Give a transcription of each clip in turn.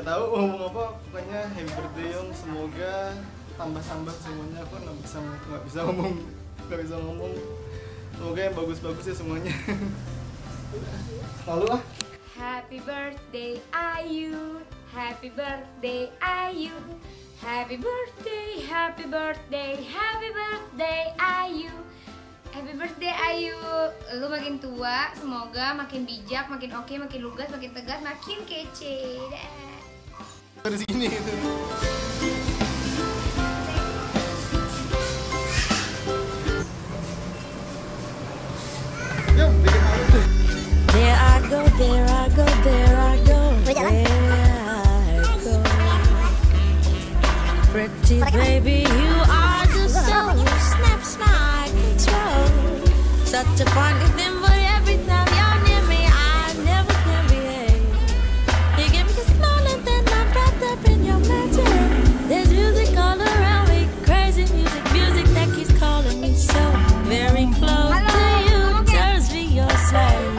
nggak tahu ngomong apa, pokoknya happy birthday Yong, semoga tambah semuanya. Aku nggak bisa ngomong, semoga yang bagus-bagus ya semuanya. Lalu Happy birthday Ayu, happy birthday Ayu, happy birthday, happy birthday, happy birthday Ayu. Happy birthday Ayu, lu makin tua, semoga makin bijak, makin oke, makin lugas, makin tegas, makin kece. Dari sini gitu. Yuk, bikin malu deh. There I go, there I go, there I go, there I go. Pretty baby, you are the soul, snaps my control. Such a funny thing, but every time you're near me, I never can behave. You give me the smile and then I'm wrapped up in your magic. There's music all around me, crazy music, music that keeps calling me so very close to you, turns me your slave.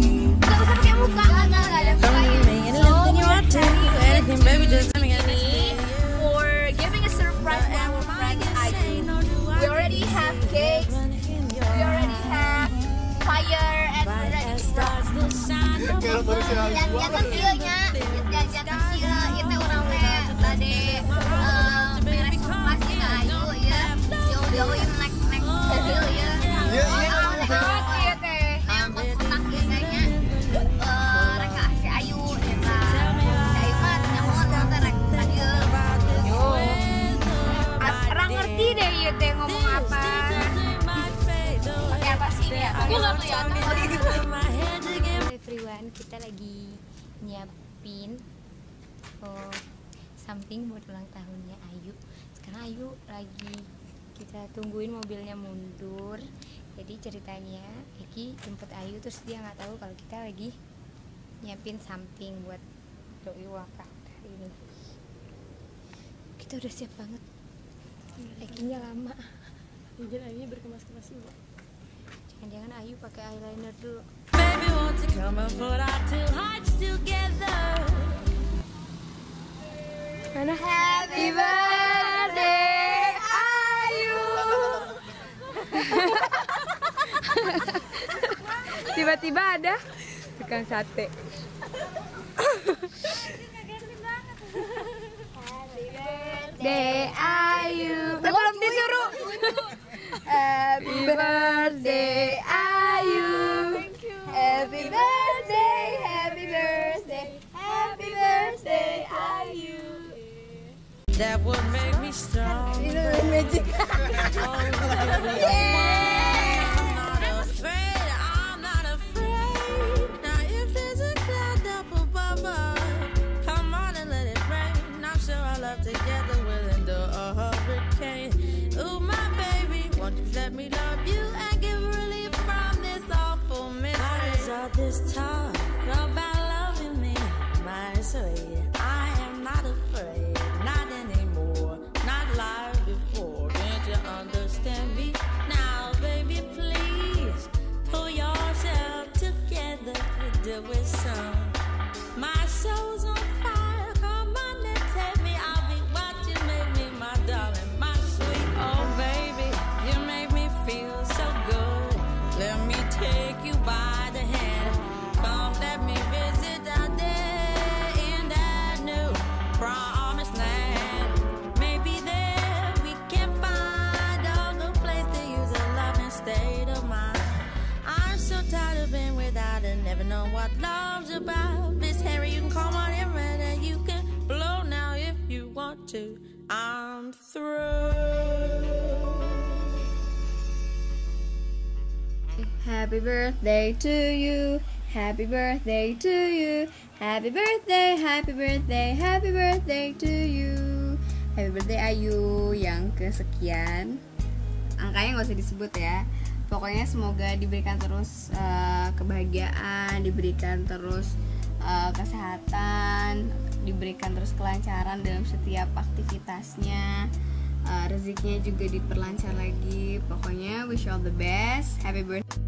Anything, baby, just let me get me. For giving a surprise to our friends Ayu. We already have cakes, we already have fire, and we're ready to rock. Jangan videonya, jangan sila, itu orang tadi beres surprise ke Ayu ya, jauh-jauhin naik mobil ya. Iya teh, yang kontak kayaknya reka si Ayu ya kan. Si Ayu mah nyaman nanti rek aja. Orang ngerti deh ya teh ngomong apa. Pakai apa sih ini ya? Aku nggak kelihatan. Everyone, kita lagi nyiapin something buat ulang tahunnya Ayu. Sekarang Ayu lagi kita tungguin mobilnya mundur. Jadi ceritanya Eki jemput Ayu terus dia nggak tahu kalau kita lagi nyiapin something buat doi ulang tahun hari ini. Kita udah siap banget. Ekinya lama. Mungkin Ayu berkemas-kemas juga. Jangan-jangan Ayu pakai eyeliner dulu. Baby, won't you come and put our two hearts together? Mana? Happy birthday Ayu. Tiba-tiba ada tukang sate. Happy birthday Ayu. Belum disuruh. Happy birthday Ayu. Happy birthday, happy birthday, happy birthday Ayu. That would make me strong. Magic. I'm not afraid. Now if there's a cloud up above us, come on and let it rain. I'm sure our love together will endure a hurricane. Ooh, my baby, won't you let me love you and give relief from this awful misery? Why is all this talk about loving me? My sweet, I am not afraid, not anymore, not like before. Can't you understand me now, baby? Please pull yourself together to do it some. My soul's on fire, come on and take me. I'll be what you make me, my darling, my sweet. Oh baby, you make me feel so good. Let me take you by the hand. Come, let me visit out there in that new promised land. Maybe there we can find a good place to use a loving state of mind. I'm so tired of being without and never know what love's about. Miss Harry, you can call on him and you can blow now if you want to. I'm through. Happy birthday to you. Happy birthday to you. Happy birthday, happy birthday, happy birthday to you. Happy birthday Ayu yang kesekian. Angkanya nggak usah disebut ya. Pokoknya semoga diberikan terus kebahagiaan, diberikan terus kesehatan, diberikan terus kelancaran dalam setiap aktivitasnya. Rezekinya juga diperlancar lagi. Pokoknya wish you all the best. Happy birthday.